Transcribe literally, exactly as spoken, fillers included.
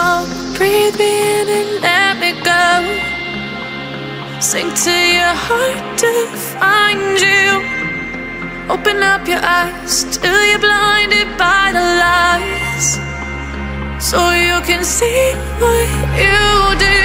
song. Breathe me in and let me go. Sink to your heart to find you. Open up your eyes till you're blinded by the lies, so you can see what you do.